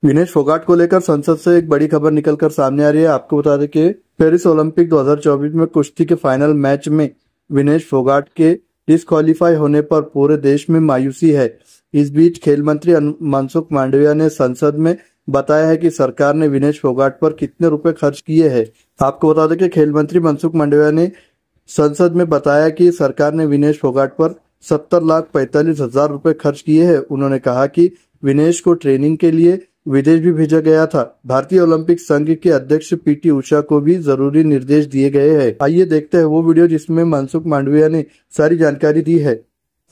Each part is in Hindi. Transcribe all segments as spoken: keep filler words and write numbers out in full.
विनेश फोगाट को लेकर संसद से एक बड़ी खबर निकलकर सामने आ रही है। आपको बता दें कि पेरिस ओलंपिक दो हज़ार चौबीस में कुश्ती के फाइनल मैच में विनेश फोगाट के डिस्क्वालीफाई होने पर पूरे देश में मायूसी है। इस बीच खेल मंत्री मनसुख मांडविया ने संसद में बताया है कि सरकार ने विनेश फोगाट पर कितने रुपए खर्च किए हैं। आपको बता दें कि खेल मंत्री मनसुख मांडविया ने संसद में बताया कि सरकार ने विनेश फोगाट पर सत्तर लाख पैंतालीस हजार रुपए खर्च किए हैं। उन्होंने कहा कि विनेश को ट्रेनिंग के लिए विदेश भी भेजा गया था। भारतीय ओलंपिक संघ के अध्यक्ष पीटी उषा को भी जरूरी निर्देश दिए गए हैं। आइए देखते हैं वो वीडियो जिसमें मनसुख मांडविया ने सारी जानकारी दी है।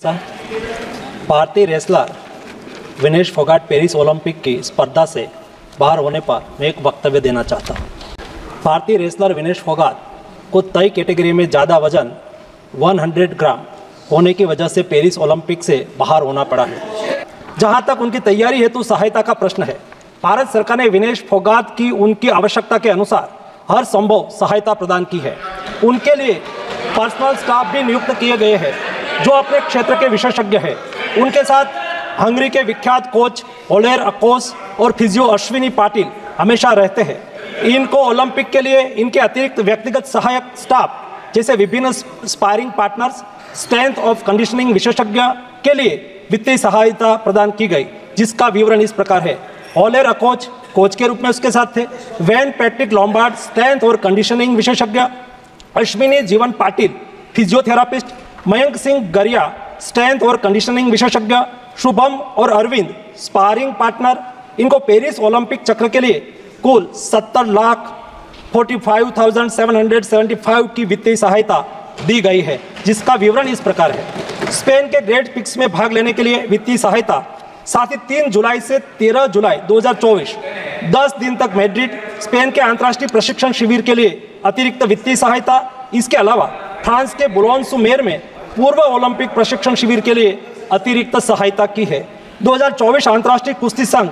भारतीय wrestler Vinesh Phogat Paris Olympic की स्पर्धा से बाहर होने पर मैं एक वक्तव्य देना चाहता हूँ। भारतीय रेसलर विनेश फोगाट को तय कैटेगरी में ज़्यादा वजन सौ ग्राम होने की वजह से पेरिस ओलंपिक से बाहर होना पड़ा है। जहां तक उनकी तैयारी हेतु सहायता का प्रश्न है, भारत सरकार ने विनेश फोगाट की उनकी आवश्यकता के अनुसार हर संभव सहायता प्रदान की है। उनके लिए पर्सनल स्टाफ भी नियुक्त किए गए हैं जो अपने क्षेत्र के विशेषज्ञ हैं। उनके साथ हंगरी के विख्यात कोच ओलेर अकोस और फिजियो अश्विनी पाटिल हमेशा रहते हैं। इनको ओलंपिक के लिए इनके अतिरिक्त व्यक्तिगत सहायक स्टाफ जैसे विभिन्न sparring partners, strength of conditioning विशेषज्ञ के लिए वित्तीय सहायता प्रदान की गई, जिसका विवरण इस प्रकार है। ओलेर अकोच कोच के रूप में उसके साथ थे, वेन पैट्रिक लॉम्बार्ड स्ट्रेंथ और कंडीशनिंग विशेषज्ञ, अश्विनी जीवन पाटिल फिजियोथेरापिस्ट, मयंक सिंह गरिया स्ट्रेंथ और कंडीशनिंग विशेषज्ञ, शुभम और अरविंद स्पारिंग पार्टनर। इनको पेरिस ओलंपिक चक्र के लिए कुल सत्तर lakh forty five thousand seven hundred seventy five की वित्तीय सहायता दी गई है, जिसका विवरण इस प्रकार है। स्पेन के ग्रेट पिक्स में भाग लेने के लिए वित्तीय सहायता साथ ही तीन जुलाई से तेरह जुलाई दो हज़ार चौबीस दस दिन तक मैड्रिड स्पेन के अंतर्राष्ट्रीय प्रशिक्षण शिविर के लिए अतिरिक्त वित्तीय सहायता। इसके अलावा फ्रांस के बुलोन-सू-मेर में पूर्व ओलंपिक प्रशिक्षण शिविर के लिए अतिरिक्त सहायता की है। दो हज़ार चौबीस अंतर्राष्ट्रीय कुश्ती संघ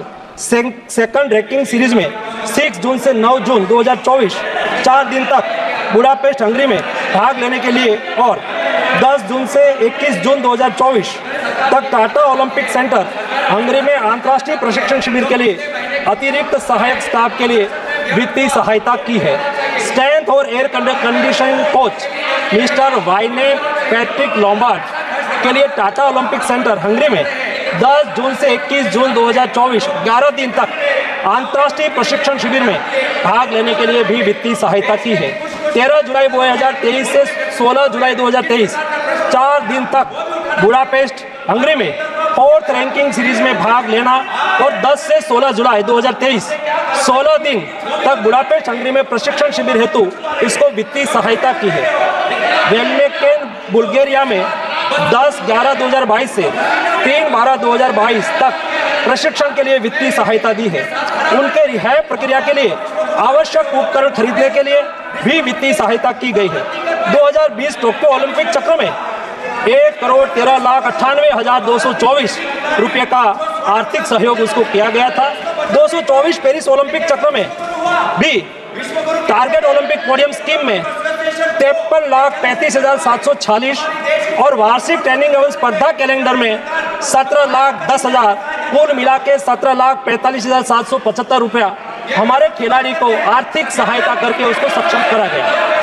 सेकंड रैंकिंग सीरीज में छह जून से नौ जून दो हज़ार चौबीस चार दिन तक बुडापेस्ट हंगरी में भाग लेने के लिए और दस जून से इक्कीस जून दो हज़ार चौबीस तक टाटा ओलंपिक सेंटर हंगरी में अंतर्राष्ट्रीय प्रशिक्षण शिविर के लिए अतिरिक्त सहायक स्टाफ के लिए वित्तीय सहायता की है। स्ट्रेंथ और air conditioning coach mister Wayne Patrick Lombard के लिए टाटा ओलंपिक सेंटर हंगरी में दस जून से इक्कीस जून दो हज़ार चौबीस ग्यारह दिन तक अंतर्राष्ट्रीय प्रशिक्षण शिविर में भाग लेने के लिए भी वित्तीय सहायता की है। तेरह जुलाई दो हज़ार तेईस से सोलह जुलाई दो हज़ार तेईस चार दिन तक बुडापेस्ट हंगरी में फोर्थ रैंकिंग सीरीज में भाग लेना और दस से सोलह जुलाई दो हज़ार तेईस सोलह दिन तक बुडापेस्ट हंगरी में प्रशिक्षण शिविर हेतु इसको वित्तीय सहायता की है। वेलमेकेन बुल्गारिया में दस ग्यारह दो हज़ार बाईस से तीन बारह दो हज़ार बाईस तक प्रशिक्षण के लिए वित्तीय सहायता दी है। उनके रिहाई प्रक्रिया के लिए आवश्यक उपकरण खरीदने के लिए भी वित्तीय सहायता की गई है। दो हज़ार बीस टोक्यो ओलंपिक चक्र में एक करोड़ तेरह लाख अट्ठानवे हजार दो सौ चौबीस रुपये का आर्थिक सहयोग उसको किया गया था। दो सौ चौबीस पेरिस ओलंपिक चक्र में भी टारगेट ओलंपिक पोडियम स्कीम में तिरपन लाख पैंतीस हजार सात सौ छियालीस और वार्षिक ट्रेनिंग एवं स्पर्धा कैलेंडर में सत्रह लाख दस हजार कुल मिला के सत्रह लाख पैंतालीस हजार सात सौ पचहत्तर रुपया हमारे खिलाड़ी को आर्थिक सहायता करके उसको सक्षम करा गया।